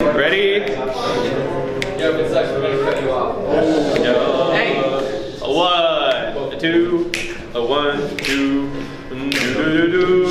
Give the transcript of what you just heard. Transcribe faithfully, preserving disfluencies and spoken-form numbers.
Ready? Yeah, if it sucks, we're gonna cut you off. Yo. Hey. A one, a two, a one, two, do do do do.